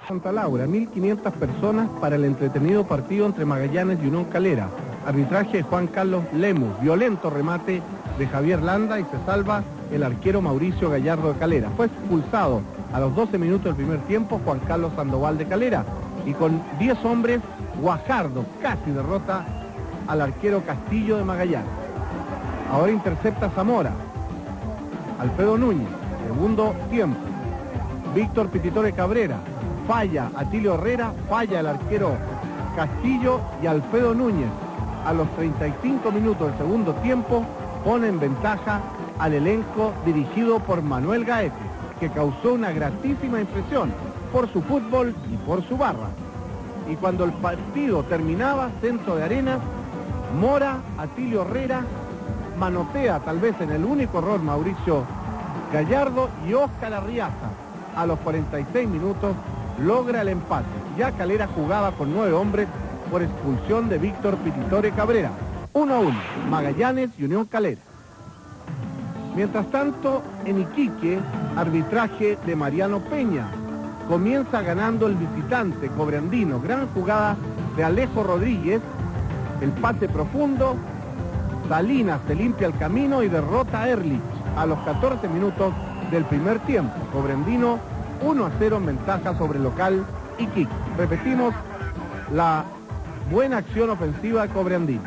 Santa Laura, 1.500 personas para el entretenido partido entre Magallanes y Unión Calera. Arbitraje de Juan Carlos Lemus, violento remate de Javier Landa y se salva el arquero Mauricio Gallardo de Calera. Fue expulsado a los 12 minutos del primer tiempo Juan Carlos Sandoval de Calera y con 10 hombres Guajardo casi derrota al arquero Castillo de Magallanes. Ahora intercepta Zamora, Alfredo Núñez, segundo tiempo. Víctor Pititore Cabrera, falla Atilio Herrera, falla el arquero Castillo y Alfredo Núñez a los 35 minutos del segundo tiempo pone en ventaja al elenco dirigido por Manuel Gaete, que causó una gratísima impresión por su fútbol y por su barra. Y cuando el partido terminaba, centro de Arenas, Mora, Atilio Herrera, manotea tal vez en el único error Mauricio Gallardo y Óscar Arriaza a los 46 minutos logra el empate. Ya Calera jugaba con 9 hombres por expulsión de Víctor Pititore Cabrera. 1-1, Magallanes y Unión Calera. Mientras tanto, en Iquique, arbitraje de Mariano Peña. Comienza ganando el visitante Cobreandino. Gran jugada de Alejo Rodríguez. El pase profundo. Salinas se limpia el camino y derrota a Erlich a los 14 minutos del primer tiempo. Cobreandino 1-0 en ventaja sobre el local Iquique. Repetimos la buena acción ofensiva de Cobreandino.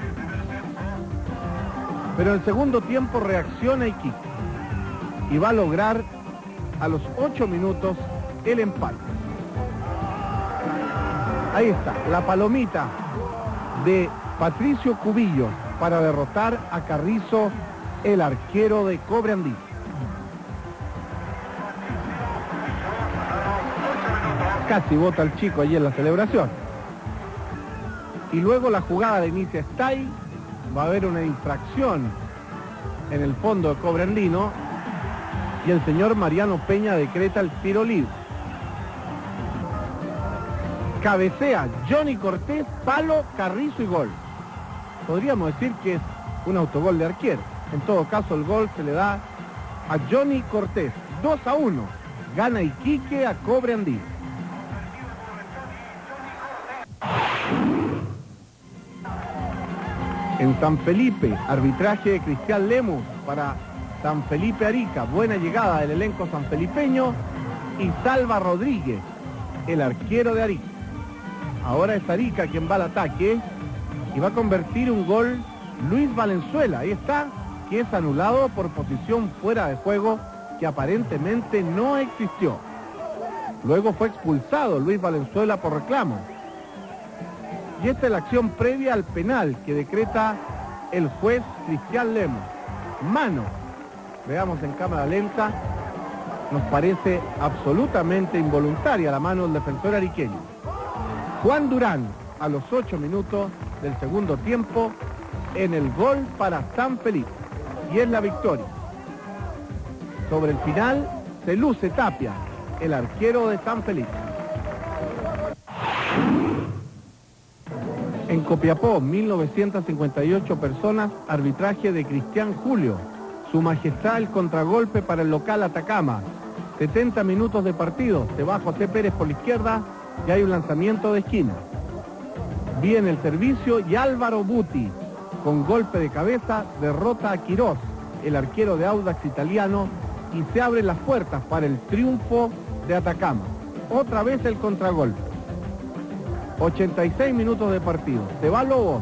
Pero en el segundo tiempo reacciona Iquique y va a lograr a los 8 minutos el empate. Ahí está, la palomita de Patricio Cubillo para derrotar a Carrizo, el arquero de Cobreandino. Casi bota al chico allí en la celebración. Y luego la jugada de Inicia Stay, va a haber una infracción en el fondo de Cobreandino y el señor Mariano Peña decreta el tiro libre. Cabecea Johnny Cortés, palo, Carrizo y gol. Podríamos decir que es un autogol de arquero. En todo caso, el gol se le da a Johnny Cortés. 2-1. Gana Iquique a Cobreandino. En San Felipe, arbitraje de Cristian Lemus para San Felipe Arica. Buena llegada del elenco sanfelipeño y salva Rodríguez, el arquero de Arica. Ahora es Arica quien va al ataque y va a convertir un gol Luis Valenzuela. Ahí está, que es anulado por posición fuera de juego que aparentemente no existió. Luego fue expulsado Luis Valenzuela por reclamo. Y esta es la acción previa al penal que decreta el juez Cristian Lemus. Mano. Veamos en cámara lenta. Nos parece absolutamente involuntaria la mano del defensor ariqueño. Juan Durán, a los 8 minutos del segundo tiempo, en el gol para San Felipe. Y es la victoria. Sobre el final se luce Tapia, el arquero de San Felipe. En Copiapó, 1958 personas, arbitraje de Cristian Julio. Su majestad el contragolpe para el local Atacama. 70 minutos de partido, se va José Pérez por la izquierda y hay un lanzamiento de esquina. Viene el servicio y Álvaro Buti, con golpe de cabeza, derrota a Quirós, el arquero de Audax italiano, y se abren las puertas para el triunfo de Atacama. Otra vez el contragolpe. 86 minutos de partido. Se va Lobos.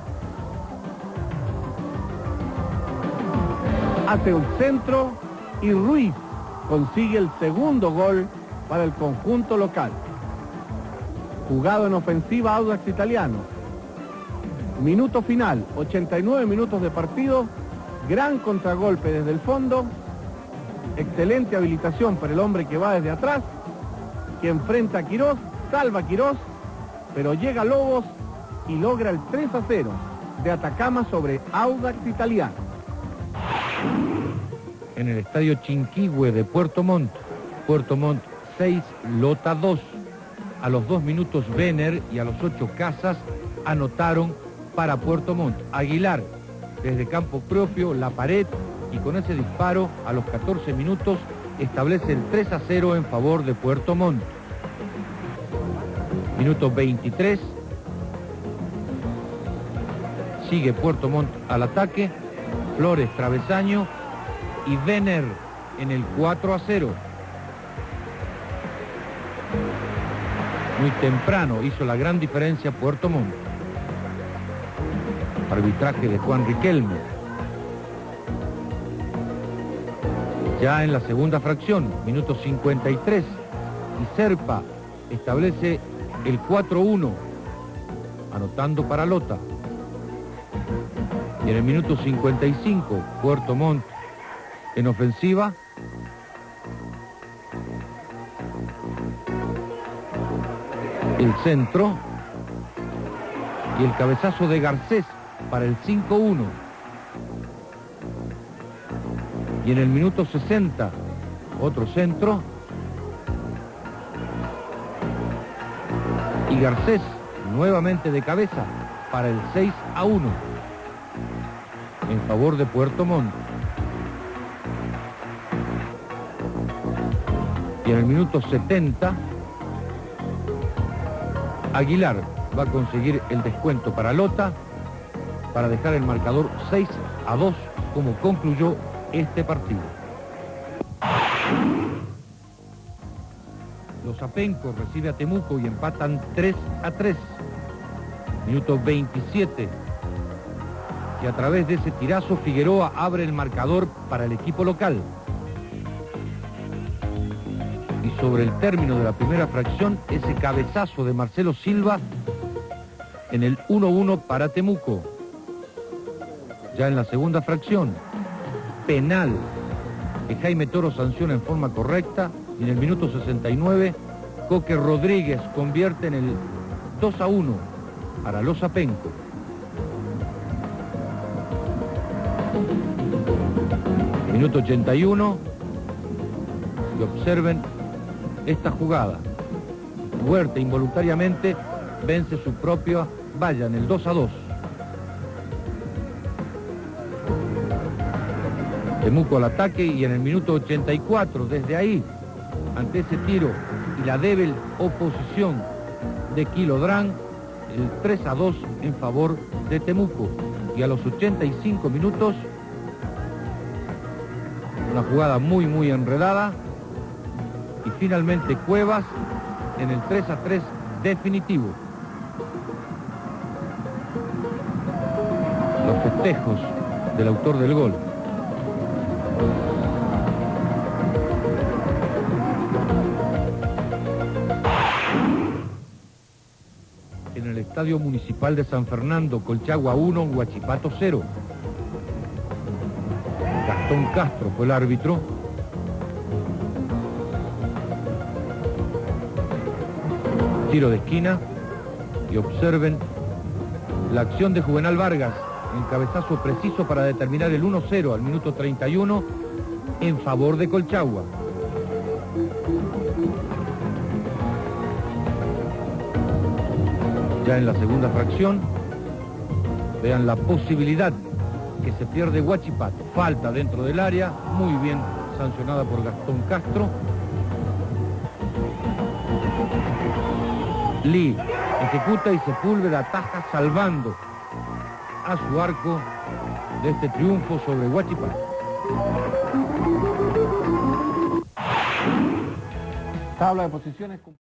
Hace un centro y Ruiz consigue el segundo gol para el conjunto local. Jugado en ofensiva Audax italiano. Minuto final, 89 minutos de partido. Gran contragolpe desde el fondo. Excelente habilitación para el hombre que va desde atrás, que enfrenta a Quirós, salva a Quirós, pero llega Lobos y logra el 3-0 de Atacama sobre Audax italiano. En el estadio Chinquihue de Puerto Montt 6, Lota 2. A los 2 minutos Vener y a los 8 Casas anotaron para Puerto Montt. Aguilar desde campo propio, la pared, y con ese disparo a los 14 minutos establece el 3-0 en favor de Puerto Montt. Minuto 23. Sigue Puerto Montt al ataque. Flores travesaño y Venner en el 4-0. Muy temprano hizo la gran diferencia Puerto Montt. Arbitraje de Juan Riquelme. Ya en la segunda fracción, minuto 53, y Serpa establece el 4-1, anotando para Lota. Y en el minuto 55, Puerto Montt en ofensiva. El centro y el cabezazo de Garcés para el 5-1. Y en el minuto 60, otro centro. Y Garcés nuevamente de cabeza para el 6-1 en favor de Puerto Montt. Y en el minuto 70, Aguilar va a conseguir el descuento para Lota para dejar el marcador 6-2 como concluyó este partido. Los Apenco recibe a Temuco y empatan 3-3. Minuto 27. Y a través de ese tirazo Figueroa abre el marcador para el equipo local. Y sobre el término de la primera fracción, ese cabezazo de Marcelo Silva en el 1-1 para Temuco. Ya en la segunda fracción, penal que Jaime Toro sanciona en forma correcta. Y en el minuto 69, Coque Rodríguez convierte en el 2-1 para los Apenco. Minuto 81, y observen esta jugada. Huerta involuntariamente vence su propia valla en el 2-2. Temuco al ataque y en el minuto 84, desde ahí, ante ese tiro y la débil oposición de Quilodrán, el 3-2 en favor de Temuco. Y a los 85 minutos, una jugada muy enredada, y finalmente Cuevas en el 3-3 definitivo. Los festejos del autor del gol. En el Estadio Municipal de San Fernando, Colchagua 1, Huachipato 0. Gastón Castro fue el árbitro. Tiro de esquina. Y observen la acción de Juvenal Vargas. El cabezazo preciso para determinar el 1-0 al minuto 31 en favor de Colchagua. Ya en la segunda fracción, vean la posibilidad que se pierde Huachipato. Falta dentro del área, muy bien sancionada por Gastón Castro. Lee ejecuta y Sepúlveda ataja salvando a su arco de este triunfo sobre Huachipato. Tabla de posiciones.